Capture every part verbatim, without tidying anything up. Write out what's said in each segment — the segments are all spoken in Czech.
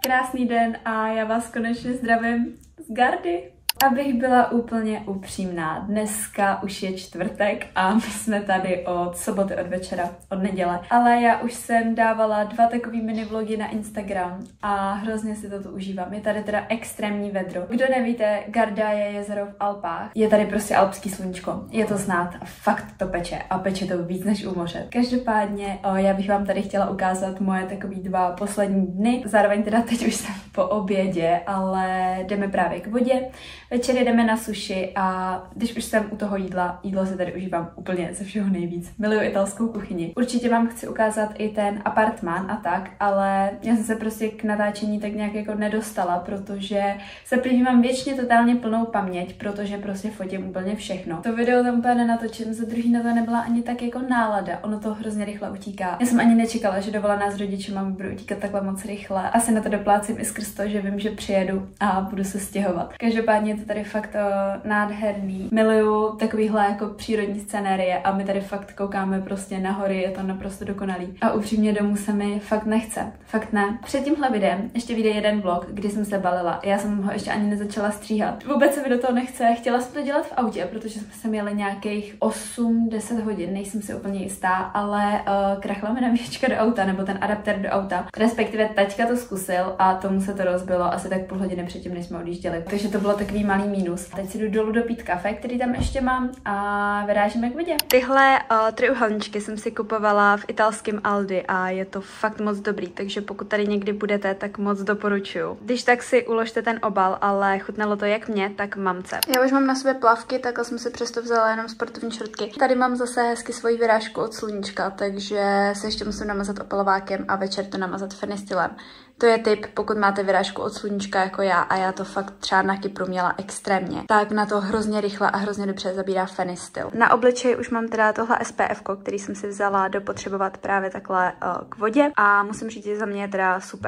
Krásný den a já vás konečně zdravím z gardy. Abych byla úplně upřímná, dneska už je čtvrtek a my jsme tady od soboty, od večera, od neděle. Ale já už jsem dávala dva takový mini vlogy na Instagram a hrozně si to tu užívám. Je tady teda extrémní vedro. Kdo nevíte, Garda je jezero v Alpách. Je tady prostě alpský sluníčko. Je to znát a fakt to peče a peče to víc než u moře. Každopádně o, já bych vám tady chtěla ukázat moje takový dva poslední dny. Zároveň teda teď už jsem po obědě, ale jdeme právě k vodě. Večer jdeme na sushi a když už jsem u toho jídla, jídlo si tady užívám úplně ze všeho nejvíc. Miluju italskou kuchyni. Určitě vám chci ukázat i ten apartmán a tak, ale já jsem se prostě k natáčení tak nějak jako nedostala, protože se prý mám věčně totálně plnou paměť, protože prostě fotím úplně všechno. To video tam úplně nenatočím, za druhý na to nebyla ani tak jako nálada, ono to hrozně rychle utíká. Já jsem ani nečekala, že dovolená s rodičema budu utíkat takhle moc rychle. Asi na to doplácím i skrz to, že vím, že přijedu a budu se stěhovat. Každopádně je to tady fakt uh, nádherný. Miluju takovýhle jako přírodní scenérie a my tady fakt koukáme prostě na hory, je to naprosto dokonalý. A upřímně domů se mi fakt nechce. Fakt ne. Před tímhle videem ještě vyjde jeden vlog, kdy jsem se balila. Já jsem ho ještě ani nezačala stříhat. Vůbec se mi do toho nechce. Chtěla jsem to dělat v autě, protože jsme se měli nějakých osm deset hodin, nejsem si úplně jistá, ale uh, krachla mi nabíječka do auta, nebo ten adaptér do auta. Respektive taťka to zkusil a tomu se to rozbilo asi tak půl hodiny předtím, než jsme odjížděli. Takže to bylo takový malý mínus. Teď si jdu dolů dopít kafe, který tam ještě mám a vyrážíme k vodě. Tyhle uh, trojúhelníčky jsem si kupovala v italském Aldi a je to fakt moc dobrý, takže pokud tady někdy budete, tak moc doporučuju. Když tak si uložte ten obal, ale chutnalo to jak mě, tak mamce. Já už mám na sobě plavky, takhle jsem si přesto vzala jenom sportovní šortky. Tady mám zase hezky svoji vyrážku od sluníčka, takže se ještě musím namazat opalovákem a večer to namazat fenistylem. To je tip, pokud máte vyrážku od sluníčka jako já a já to fakt třeba na Kypru měla extrémně, tak na to hrozně rychle a hrozně dobře zabírá fenistyl. Na obličeji už mám teda tohle S P F, který jsem si vzala dopotřebovat právě takhle uh, k vodě a musím říct, že za mě je teda super.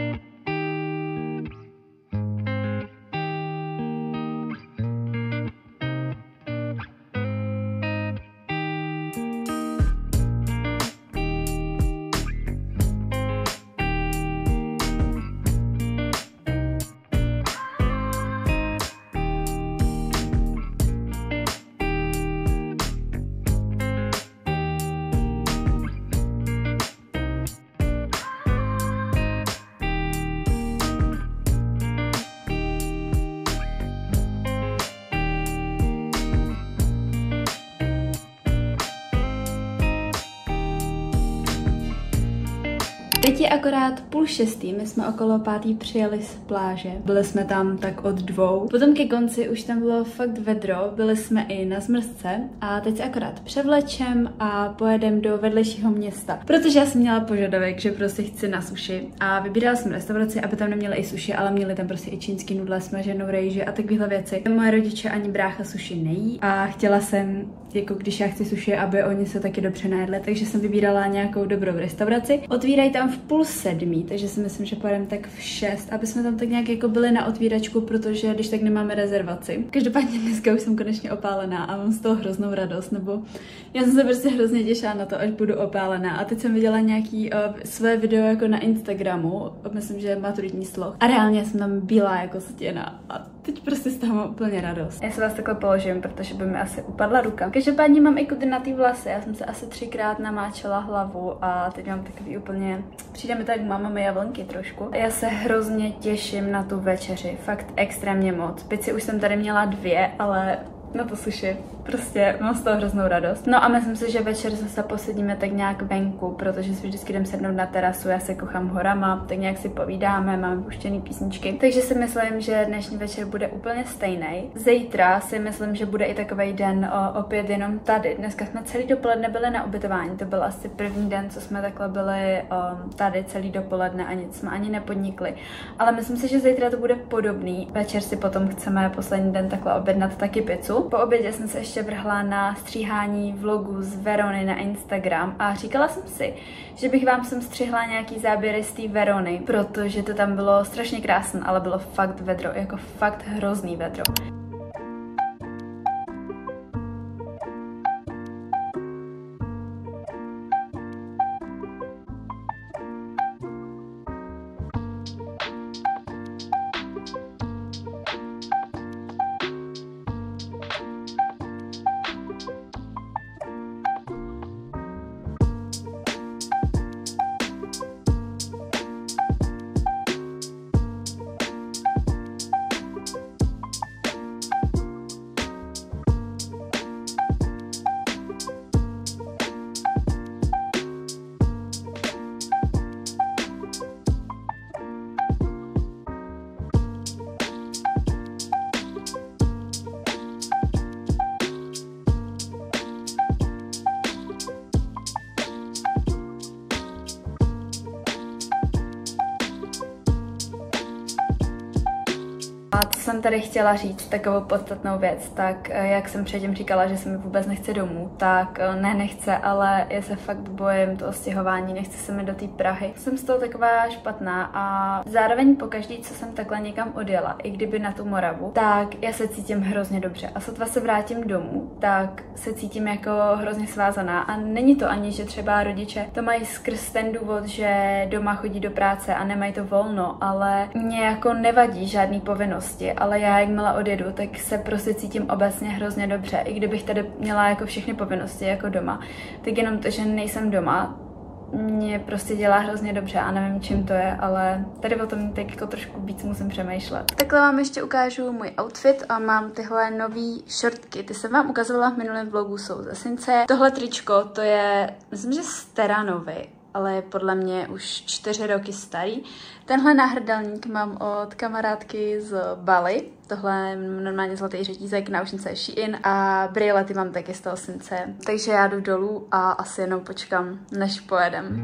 Teď je akorát půl šestý, my jsme okolo pátý přijeli z pláže. Byli jsme tam tak od dvou. Potom ke konci už tam bylo fakt vedro, byli jsme i na zmrzce a teď se akorát převlečem a pojedem do vedlejšího města. Protože já jsem měla požadavek, že prostě chci na sushi a vybírala jsem restauraci, aby tam neměli i sushi, ale měli tam prostě i čínský nudle, smaženou rejži a takovéhle věci. Moje rodiče ani brácha sushi nejí a chtěla jsem, jako když já chci sushi, aby oni se taky dobře najedli, takže jsem vybírala nějakou dobrou restauraci. Otvírají tam v půl sedmí, takže si myslím, že pojedeme tak v šest, aby jsme tam tak nějak jako byli na otvíračku, protože když tak nemáme rezervaci. Každopádně dneska už jsem konečně opálená a mám z toho hroznou radost, nebo já jsem se prostě hrozně těšila na to, až budu opálená. A teď jsem viděla nějaký uh, své video jako na Instagramu, myslím, že maturitní sloh. A reálně jsem tam bílá jako stěna a teď prostě z toho mám úplně radost. Já se vás takhle položím, protože by mi asi upadla ruka. Každopádně mám i kudrnatý vlasy, já jsem se asi třikrát namáčela hlavu a teď mám takový úplně, přijde mi tak máma mi javlnky trošku. Já se hrozně těším na tu večeři, fakt extrémně moc. Pici už jsem tady měla dvě, ale na to sushi. Prostě mám z toho hroznou radost. No a myslím si, že večer zase posedíme tak nějak venku, protože si vždycky jdem sednout na terasu, já se kochám horama, tak nějak si povídáme, máme puštěný písničky. Takže si myslím, že dnešní večer bude úplně stejný. Zítra si myslím, že bude i takový den o, opět jenom tady. Dneska jsme celý dopoledne byli na ubytování, to byl asi první den, co jsme takhle byli o, tady celý dopoledne a nic jsme ani nepodnikli. Ale myslím si, že zítra to bude podobný. Večer si potom chceme poslední den takhle objednat taky pizzu. Po obědě jsem se ještě vrhla na stříhání vlogu z Verony na Instagram a říkala jsem si, že bych vám sem střihla nějaký záběry z té Verony, protože to tam bylo strašně krásné, ale bylo fakt vedro, jako fakt hrozný vedro. A co jsem tady chtěla říct, takovou podstatnou věc, tak jak jsem předtím říkala, že se mi vůbec nechce domů, tak ne, nechce, ale já se fakt bojím toho stěhování, nechce se mi do té Prahy. Jsem z toho taková špatná a zároveň pokaždý, co jsem takhle někam odjela, i kdyby na tu Moravu, tak já se cítím hrozně dobře. A sotva se vrátím domů, tak se cítím jako hrozně svázaná. A není to ani, že třeba rodiče to mají skrz ten důvod, že doma chodí do práce a nemají to volno, ale mě jako nevadí žádný povinnosti, ale já jakmile odjedu, tak se prostě cítím obecně hrozně dobře. I kdybych tady měla jako všechny povinnosti jako doma, tak jenom to, že nejsem doma, mě prostě dělá hrozně dobře a nevím, čím to je, ale tady o tom teď jako trošku víc musím přemýšlet. Takhle vám ještě ukážu můj outfit a mám tyhle nový šortky. Ty jsem vám ukazovala v minulém vlogu, jsou ze Since. Tohle tričko, to je, myslím, že z Terranovy, ale je podle mě už čtyři roky starý. Tenhle náhrdelník mám od kamarádky z Bali. Tohle je normálně zlatý řetízek, náušnice je Shein a brýlety mám taky z toho Since. Takže já jdu dolů a asi jenom počkám, než pojedem.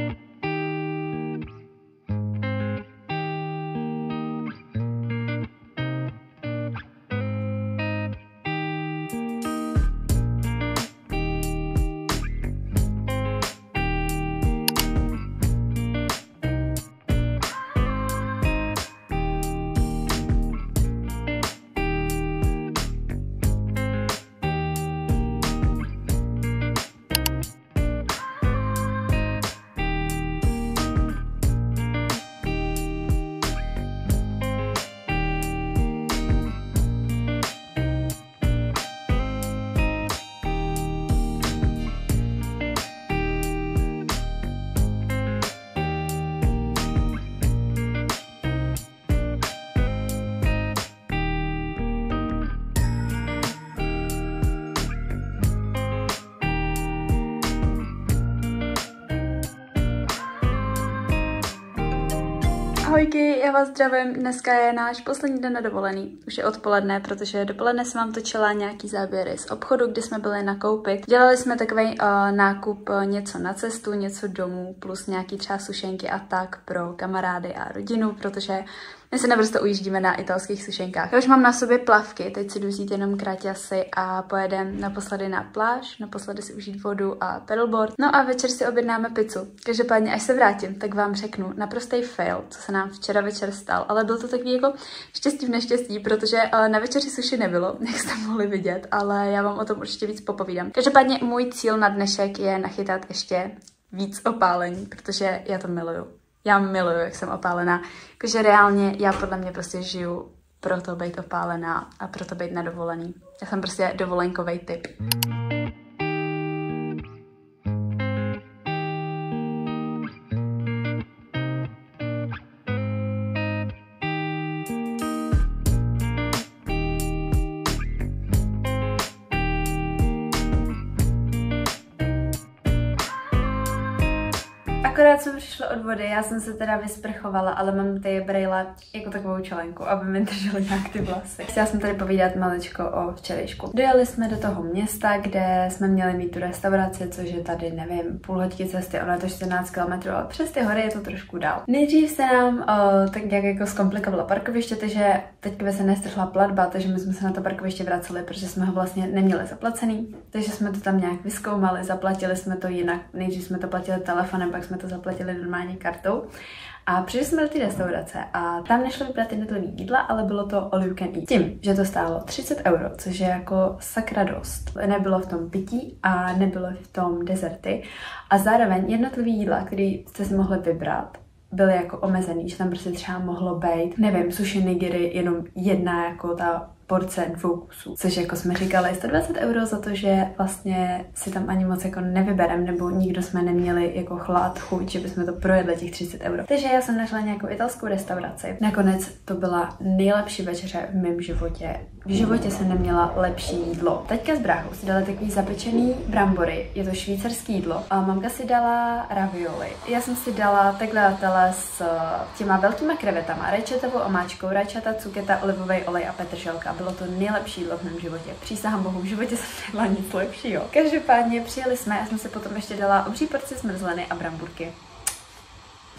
Ahojky, já vás zdravím, dneska je náš poslední den na dovolený, už je odpoledne, protože dopoledne jsem vám točila nějaký záběry z obchodu, kdy jsme byli nakoupit. Dělali jsme takový uh, nákup uh, něco na cestu, něco domů, plus nějaký třeba sušenky a tak pro kamarády a rodinu, protože my se naprosto ujíždíme na italských sušenkách. Já už mám na sobě plavky, teď si jdu vzít jenom kraťasy a pojedem naposledy na pláž, naposledy si užít vodu a pedalboard. No a večer si objednáme pizzu. Každopádně, až se vrátím, tak vám řeknu naprostý fail, co se nám včera večer stal, ale byl to takový jako štěstí v neštěstí, protože na večeři suši nebylo, jak jste mohli vidět, ale já vám o tom určitě víc popovídám. Každopádně můj cíl na dnešek je nachytat ještě víc opálení, protože já to miluju. Já miluju, jak jsem opálená. Takže reálně já podle mě prostě žiju pro to být opálená a pro to být na dovolený. Já jsem prostě dovolenkovej typ. Akorát jsem přišla od vody, já jsem se teda vysprchovala, ale mám ty brejle jako takovou čelenku, aby mi držely nějak ty vlasy. Chtěla jsem tady povídat maličko o včerejšku. Dojeli jsme do toho města, kde jsme měli mít tu restauraci, což je tady, nevím, půl hodky cesty, ono je to čtrnáct kilometrů, ale přes ty hory je to trošku dál. Nejdřív se nám o, tak nějak jako zkomplikovalo parkoviště, takže teďka by se nestrhla platba, takže my jsme se na to parkoviště vraceli, protože jsme ho vlastně neměli zaplacený. Takže jsme to tam nějak vyzkoumali, zaplatili jsme to jinak. Nejdřív jsme to platili telefonem, pak jsme to zaplatili normálně kartou. A přišli jsme do té restaurace a tam nešlo vybrat jednotlivý jídla, ale bylo to all you can eat. Tím, že to stálo třicet euro, což je jako sakra dost. Nebylo v tom pití a nebylo v tom dezerty. A zároveň jednotlivý jídla, které jste si mohli vybrat, byly jako omezený, že tam prostě třeba mohlo být, nevím, sushi nigiri, jenom jedna jako ta porce dvou kusů, což jako jsme říkali sto dvacet euro za to, že vlastně si tam ani moc jako nevyberem, nebo nikdo jsme neměli jako chlad, chuť, že bychom to projedli těch třicet euro. Takže já jsem našla nějakou italskou restauraci. Nakonec to byla nejlepší večeře v mém životě. V životě jsem neměla lepší jídlo. Teďka s bráchou si dala takový zapečený brambory, je to švýcarský jídlo. A mamka si dala ravioli. Já jsem si dala tagliatelle s těma velkýma krevetama, rajčatovou omáčkou, rajčata, cuketa, olivový olej a petrželka. Bylo to nejlepší jídlo v mém životě. Přísahám bohu, v životě jsem nejedla nic lepšího. Každopádně přijeli jsme, já jsem si potom ještě dala obří porci zmrzliny a bramburky.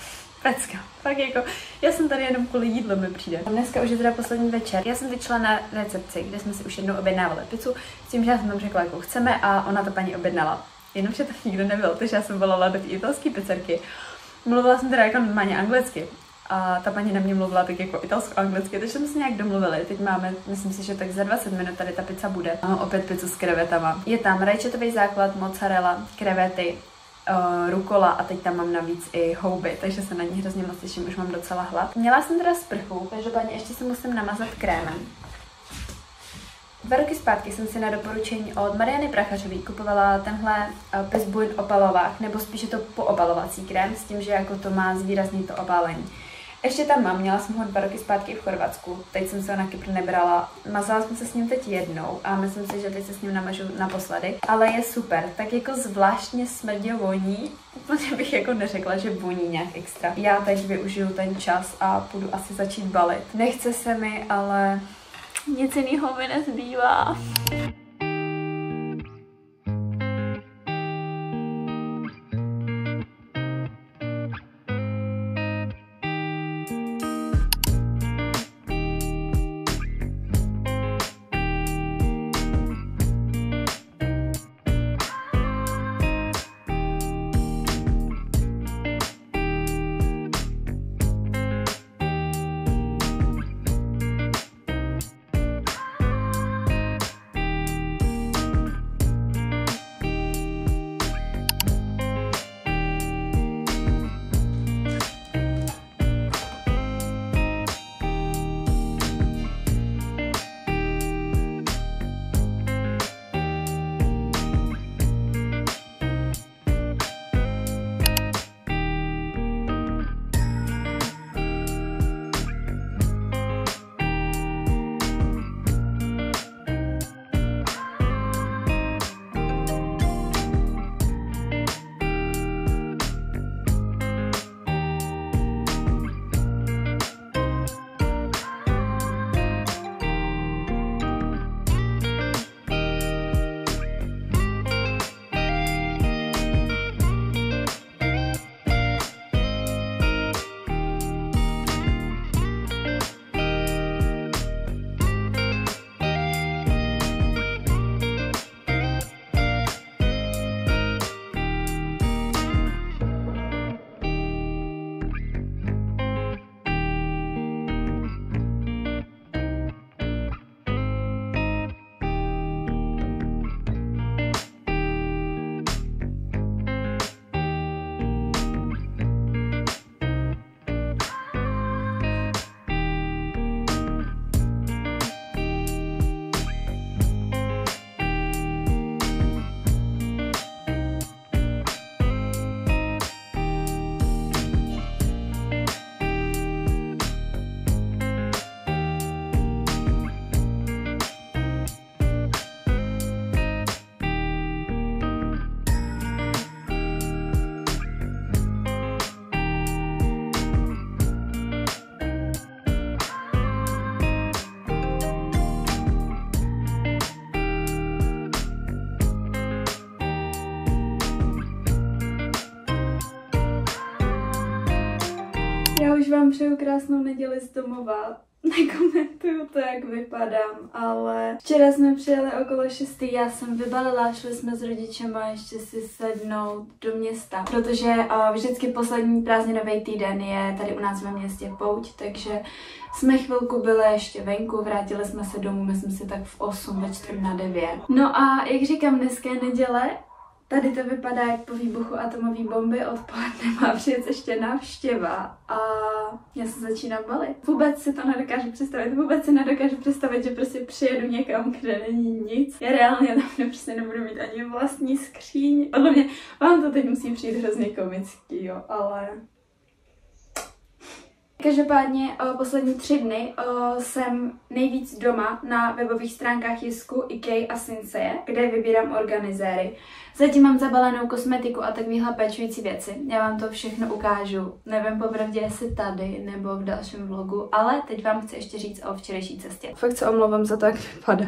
pecka. Tak jako, já jsem tady jenom kvůli jídlu mi přijde. Dneska už je teda poslední večer. Já jsem teď šla na recepci, kde jsme si už jednou objednávali pizzu, s tím, že já jsem tam řekla, jakou chceme a ona to paní objednala. Jenomže tam nikdo nebyl, takže já jsem volala do té italské pizzerky. Mluvila jsem teda jako normálně anglicky. A ta paní na mě mluvila tak jako italsko-anglicky, takže jsme se nějak domluvili. Teď máme, myslím si, že tak za dvacet minut tady ta pizza bude. Mám opět pizzu s krevetama. Je tam rajčatový základ, mozzarella, krevety, uh, rukola a teď tam mám navíc i houby, takže se na ní hrozně moc těším, už mám docela hlad. Měla jsem teda sprchu, každopádně ještě se musím namazat krémem. Dva roky zpátky jsem si na doporučení od Mariany Prachařové kupovala tenhle uh, Pizbuin opalovák, nebo spíše to poopalovací krém, s tím, že jako to má zvýraznit to opálení. Ještě tam mám, měla jsem ho dva roky zpátky v Chorvatsku, teď jsem se ho na Kypru nebrala, mazala jsem se s ním teď jednou a myslím si, že teď se s ním namažu naposledy, ale je super, tak jako zvláštně smrdě voní, úplně bych jako neřekla, že voní nějak extra. Já teď využiju ten čas a půjdu asi začít balit. Nechce se mi, ale nic jiného mi nezbývá. Já už vám přeju krásnou neděli z domova. Nekomentuju to, jak vypadám, ale včera jsme přijeli okolo šestý, já jsem vybalila, šli jsme s rodičema ještě si sednout do města, protože uh, vždycky poslední prázdninový týden je tady u nás ve městě pouť, takže jsme chvilku byli ještě venku, vrátili jsme se domů, myslím si tak v osm, ve čtvrt na devět. No a jak říkám, dneska je neděle. Tady to vypadá jak po výbuchu atomové bomby, odpoledne má přijet ještě návštěva a já se začínám balit. Vůbec si to nedokážu představit, vůbec si nedokážu představit, že prostě přijedu někam, kde není nic. Já reálně tam prostě nebudu mít ani vlastní skříň. Podle mě vám to teď musí přijít hrozně komický, jo, ale... Každopádně o, poslední tři dny o, jsem nejvíc doma na webových stránkách Jisku, IKEA a Sinseye, kde vybírám organizéry. Zatím mám zabalenou kosmetiku a takovéhle péčující věci. Já vám to všechno ukážu. Nevím popravdě, jestli tady nebo v dalším vlogu, ale teď vám chci ještě říct o včerejší cestě. Fakt se omlouvám za to, jak vypadá.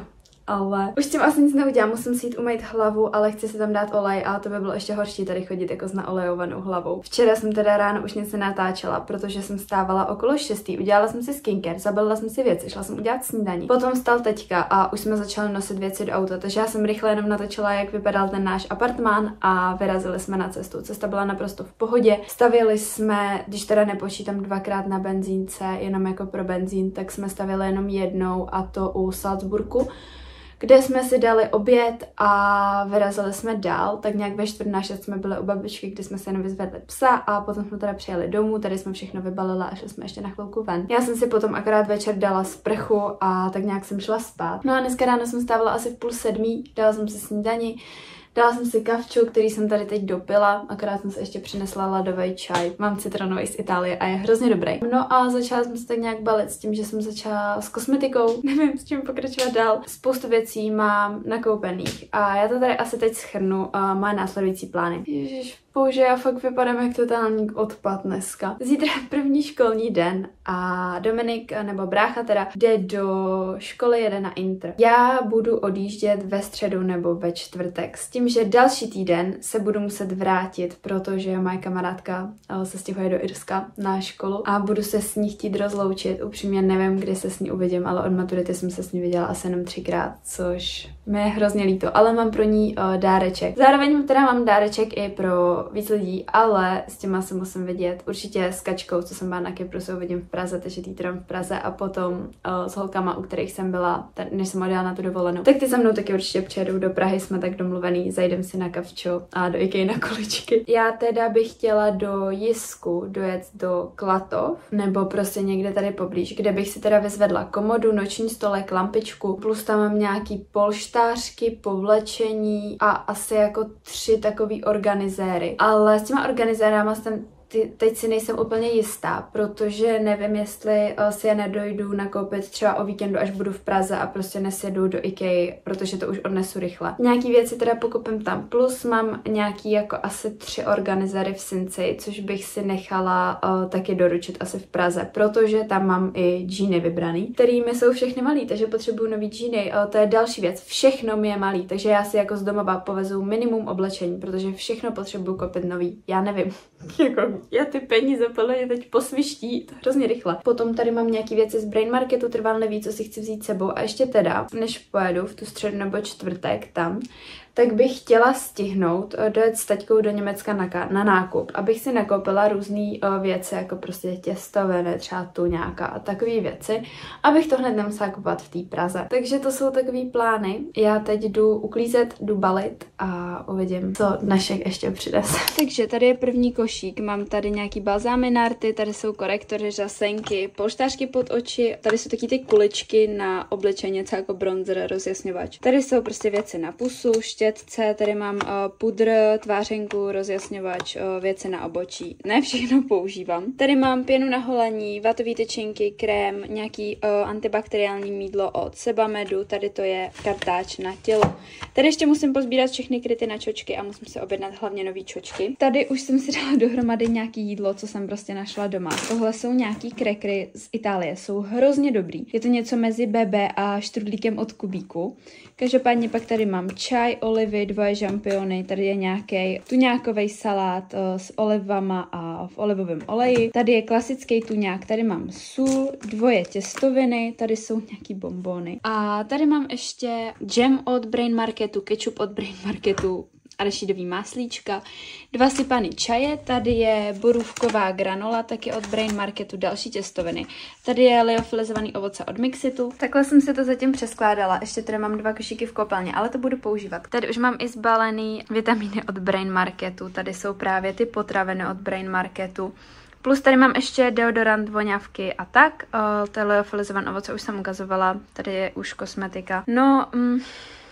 ale už s tím asi nic neudělám, musím si jít umýt hlavu, ale chci si tam dát olej a to by bylo ještě horší tady chodit jako s naolejovanou hlavou. Včera jsem teda ráno už nic nenatáčela, protože jsem stávala okolo šestý, udělala jsem si skincare, zabalila jsem si věci, šla jsem udělat snídaní. Potom vstal teďka a už jsme začali nosit věci do auta, takže já jsem rychle jenom natočila, jak vypadal ten náš apartmán a vyrazili jsme na cestu. Cesta byla naprosto v pohodě. Stavili jsme, když teda nepočítám dvakrát na benzínce, jenom jako pro benzín, tak jsme stavili jenom jednou a to u Salzburgu, kde jsme si dali oběd a vyrazili jsme dál, tak nějak ve čtvrt na šest jsme byli u babičky, kde jsme se jenom vyzvedli psa a potom jsme teda přijeli domů, tady jsme všechno vybalili a šli jsme ještě na chvilku ven. Já jsem si potom akorát večer dala sprchu a tak nějak jsem šla spát. No a dneska ráno jsem stávala asi v půl sedmí, dala jsem si snídani, dala jsem si kavču, který jsem tady teď dopila, akorát jsem se ještě přinesla ledový čaj. Mám citronový z Itálie a je hrozně dobrý. No a začala jsem se tak nějak balit s tím, že jsem začala s kosmetikou, nevím s čím pokračovat dál. Spoustu věcí mám nakoupených a já to tady asi teď shrnu a má následující plány. Ježiš, bože, já fakt vypadám jak totální odpad dneska. Zítra je první školní den a Dominik, nebo brácha teda, jde do školy, jede na intr. Já budu odjíždět ve středu nebo ve čtvrtek s tím, že další týden se budu muset vrátit, protože moje kamarádka se stěhuje do Irska na školu a budu se s ní chtít rozloučit. Upřímně nevím, kdy se s ní uvidím, ale od maturity jsem se s ní viděla asi jenom třikrát, což mi je hrozně líto, ale mám pro ní uh, dáreček. Zároveň teda mám dáreček i pro víc lidí, ale s těma se musím vidět. Určitě s Kačkou, co jsem byla na Kypru, se uvidím v Praze, takže týtrám v Praze a potom uh, s holkama, u kterých jsem byla, ten, než jsem odjela na tu dovolenou. Tak ty se mnou taky určitě přijedou do Prahy, jsme tak domluvený, zajdem si na kavčo a do IKEA na kuličky. Já teda bych chtěla do Jisku dojet do Klatov, nebo prostě někde tady poblíž, kde bych si teda vyzvedla komodu, noční stolek, lampičku, plus tam mám nějaký polštářky, povlečení a asi jako tři takový organizéry. Ale s těma organizérama jsem Ty, teď si nejsem úplně jistá, protože nevím, jestli uh, si je nedojdu nakoupit třeba o víkendu, až budu v Praze a prostě nesjedu do IKEA, protože to už odnesu rychle. Nějaký věci teda pokupím tam, plus mám nějaký jako asi tři organizéry v Sinci, což bych si nechala uh, taky doručit asi v Praze, protože tam mám i džíny vybraný, kterými jsou všechny malý, takže potřebuju nový džíny. Uh, to je další věc, všechno mi je malý, takže já si jako z domova povezu minimum oblečení, protože všechno potřebuju koupit nový. Já nevím, jako já ty peníze podle mě teď posviští, to hrozně rychle. Potom tady mám nějaký věci z Brain Marketu, trvanlivý, co si chci vzít sebou a ještě teda, než pojedu v tu středu nebo čtvrtek tam, tak bych chtěla stihnout dojet s taťkou do Německa na, na nákup, abych si nakoupila různé uh, věci, jako prostě těstoviny, třeba tuňáka a takové věci, abych to hned nemusela kupovat v té Praze. Takže to jsou takový plány. Já teď jdu uklízet, jdu balit a uvidím, co dnešek ještě přinese. Takže tady je první košík, mám tady nějaký balzámy na rty, tady jsou korektory, řasenky, polštářky pod oči, tady jsou taky ty kuličky na obličej, něco jako bronzer, rozjasňovač. Tady jsou prostě věci na pusu, štětce, tady mám uh, pudr, tvářenku, rozjasňovač, uh, věci na obočí. Ne všechno používám. Tady mám pěnu na holení, vatové tyčinky, krém, nějaký uh, antibakteriální mýdlo od Sebamedu, tady to je kartáč na tělo. Tady ještě musím pozbírat všechny kryty na čočky a musím si objednat hlavně nový čočky. Tady už jsem si dala dohromady nějaký jídlo, co jsem prostě našla doma. Tohle jsou nějaký krekry z Itálie, jsou hrozně dobrý. Je to něco mezi bebe a štrudlíkem od Kubíku. Každopádně pak tady mám čaj, olivy, dvoje žampiony, tady je nějaký tuňákový salát uh, s olivama a v olivovém oleji. Tady je klasický tuňák, tady mám sůl, dvoje těstoviny, tady jsou nějaký bonbony. A tady mám ještě džem od Brain Marketu, ketchup od Brain Marketu, arašidový máslíčka, dva sypaný čaje, tady je borůvková granola, taky od Brain Marketu, další těstoviny. Tady je liofilizovaný ovoce od Mixitu. Takhle jsem si to zatím přeskládala, ještě tady mám dva košíky v koupelně, ale to budu používat. Tady už mám i zbalený vitamíny od Brain Marketu, tady jsou právě ty potraviny od Brain Marketu. Plus tady mám ještě deodorant, voňavky a tak. Uh, to je liofilizované ovoce, už jsem ukazovala, tady je už kosmetika. No, mm,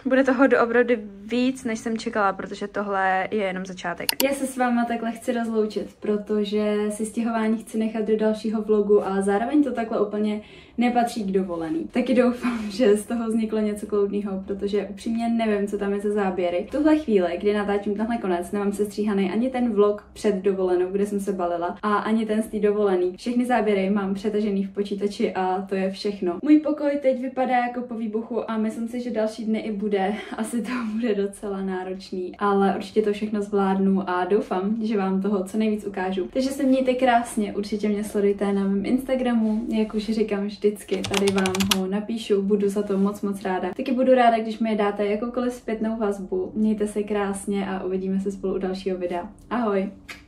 Bude toho doopravdy víc, než jsem čekala, protože tohle je jenom začátek. Já se s váma takhle chci rozloučit, protože si stěhování chci nechat do dalšího vlogu a zároveň to takhle úplně nepatří k dovolený. Taky doufám, že z toho vzniklo něco kloudného, protože upřímně nevím, co tam je za záběry. V tuhle chvíli, kdy natáčím tenhle konec, nemám sestříhaný ani ten vlog před dovolenou, kde jsem se balila, a ani ten z té dovolený. Všechny záběry mám přetažený v počítači a to je všechno. Můj pokoj teď vypadá jako po výbuchu a myslím si, že další dny i bude. Asi to bude docela náročný, ale určitě to všechno zvládnu a doufám, že vám toho co nejvíc ukážu. Takže se mějte krásně, určitě mě sledujte na mém Instagramu, jak už říkám vždycky, tady vám ho napíšu, budu za to moc moc ráda. Taky budu ráda, když mi dáte jakoukoliv zpětnou vazbu. Mějte se krásně a uvidíme se spolu u dalšího videa. Ahoj!